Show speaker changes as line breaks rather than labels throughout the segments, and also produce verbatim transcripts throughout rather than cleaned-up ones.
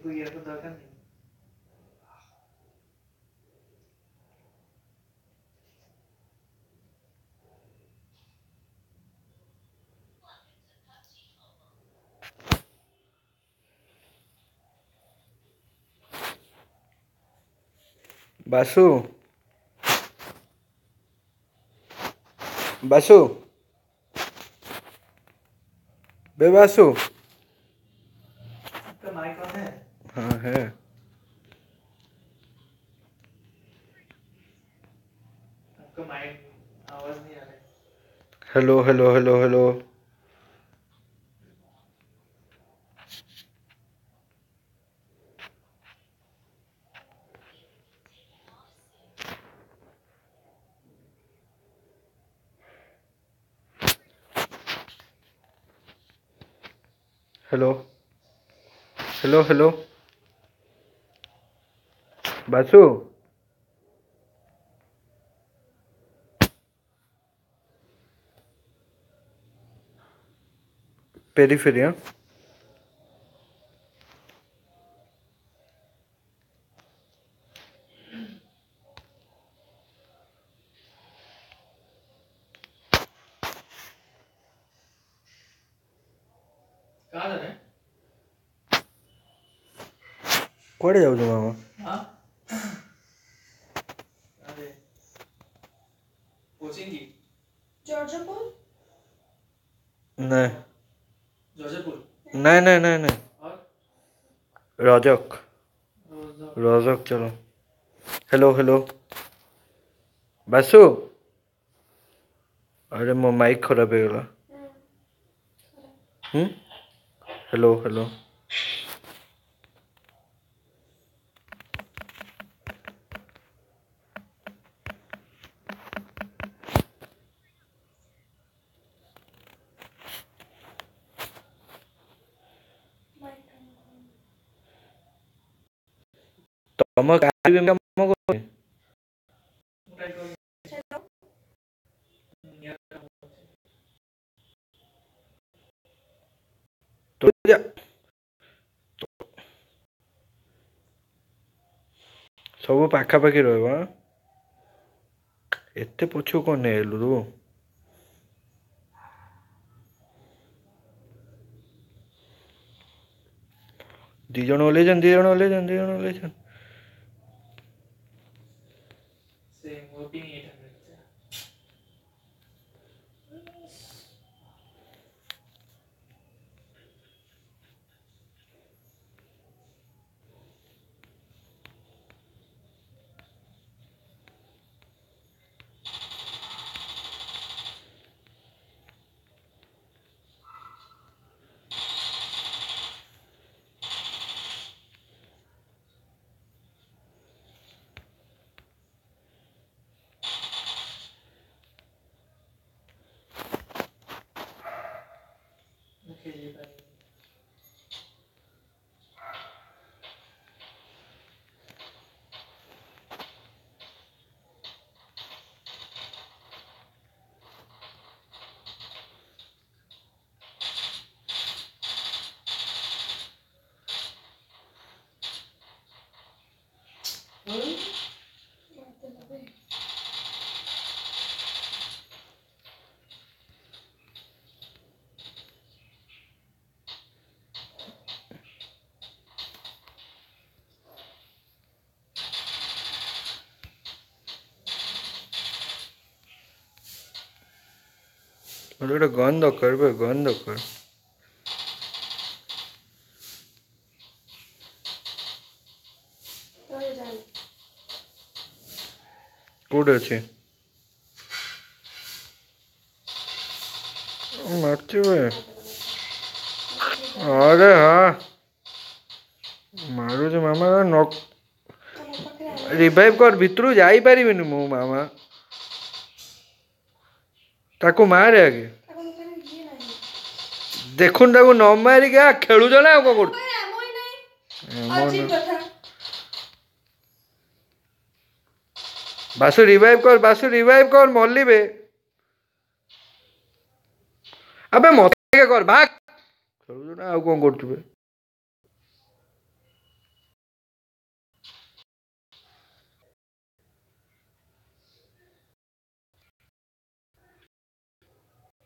बासु बासु बे बासु आपका mic on है? हाँ है। आपका माइक आवाज नहीं आ रहा है। Hello hello hello hello hello hello hello बासु पेरीफेरी हाँ कुआडे जाऊ मामा हाँ अरे कोचिंग की जॉर्जियापुर नहीं जॉर्जियापुर नहीं नहीं नहीं नहीं और रजक रजक चलो हेलो हेलो बासु अरे मो माइक खराब हो गला हम्म हेलो हेलो तम गाड़ी में काम कर तो जा सब पाखापाखि रहा एते पछु कौन नेलु रू दी जन ओले जन दी जन ओले जन दी जन ओले जन ଗୋଟେ ଗନ୍ ଦରକାର ବେ ଗନ୍ ଦରକାର କୋଉଠି ଅଛି ମାରୁଛି ବେ अरे हाँ मारुच मामा न रिवाइव कर भितर जाई पारिबिनी मो मामा ताको मारे आगे देखुन ताको न मारी क्या खेलुज ना को कर बासु रिवाइव कर बासु रिवाइव कर मल्ली बे अबे मत कर भाग खेलुज ना आ कोन करतुबे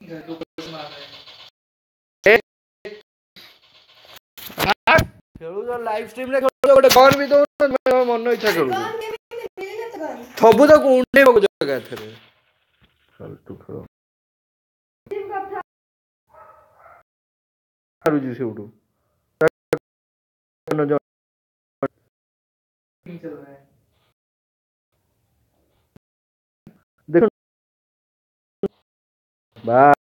घर को कैसे मार रहे हैं खेलुछ लाइव स्ट्रीम रे खेलुछ गोटे गन भी दो मन इच्छा खेलुछ सब तो कुंडे जगह एथरे फालतू खेल मारुजी सेउडू देखो बा